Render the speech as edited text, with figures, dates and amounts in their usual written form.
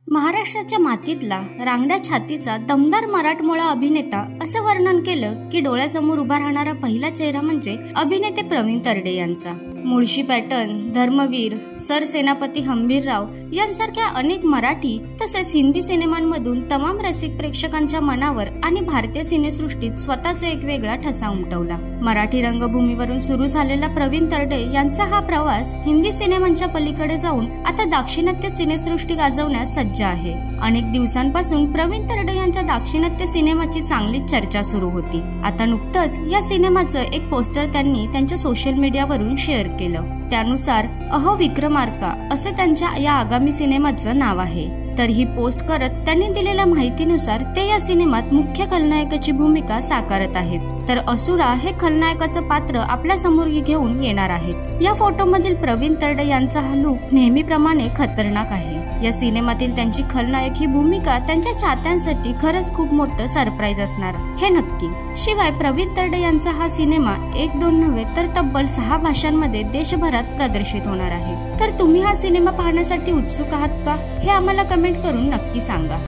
महाराष्ट्राच्या मातीतला रांगड्या छातीचा दमदार मराठमोळा अभिनेता असं वर्णन केलं की डोळ्यासमोर उभा राहणारा पहिला चेहरा म्हणजे अभिनेते प्रवीण तरडे यांचा। मुळशी पॅटर्न, धर्मवीर, सरसेनापती हंबीरराव यांसारख्या अनेक मराठी तसेच हिंदी सिनेमांमधून तमाम रसिक प्रेक्षकांच्या मनावर आणि भारतीय सिनेसृष्टीत स्वतःचा एक वेगळा ठसा उमटवला। मराठी रंगभूमीवरून सुरू झालेला प्रवीण तरडे यांचा हा प्रवास हिंदी सिनेमांच्या पलीकडे जाऊन आता दाक्षिणात्य सिनेसृष्टी गाजवण्यास सज्ज आहे। अनेक दिवसांपासून प्रवीण तरडे यांच्या दाक्षिणात्य सिनेमाची चांगलीच चर्चा सुरू होती। आता नुकतंच या सिनेमाचं एक पोस्टर त्यांनी त्यांच्या सोशल मीडियावरून शेअर केलं। त्यानुसार अहो विक्रमार्का असे त्यांच्या या आगामी सिनेमाचं नाव आहे। तर ही पोस्ट करत त्यांनी दिलेल्या माहितीनुसार ते या सिनेमात मुख्य खलनायकाची भूमिका साकारत आहेत। तर असुरा हे खलनायकाचं पात्र आपल्या समोर घेऊन येणार आहेत। या फोटोमधील प्रवीण तरडे यांचा हा लुक नेहमीप्रमाणे खतरनाक आहे। या सिनेमातील त्यांची खलनायक ही भूमिका त्यांच्या चाहत्यांसाठी खरंच खूप मोठं सरप्राईज असणार हे नक्की। शिवाय प्रवीण तरडे यांचा हा सिनेमा 1-2 नव्हे तर तब्बल 6 भाषांमध्ये देशभरात प्रदर्शित होणार आहे। तर तुम्ही हा सिनेमा पाहण्यासाठी उत्सुक आहात का? हे आम्हाला कमेंट करून नक्की सांगा।